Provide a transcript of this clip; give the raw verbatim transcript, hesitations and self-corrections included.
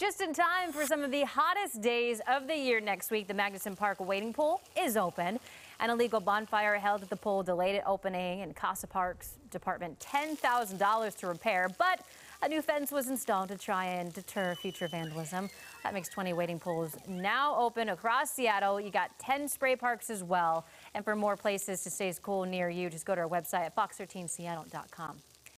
Just in time for some of the hottest days of the year next week, the Magnuson Park wading pool is open. An illegal bonfire held at the pool delayed its opening, and Casa Parks Department ten thousand dollars to repair. But a new fence was installed to try and deter future vandalism. That makes twenty wading pools now open across Seattle. You got ten spray parks as well. And for more places to stay cool near you, just go to our website at fox thirteen seattle dot com.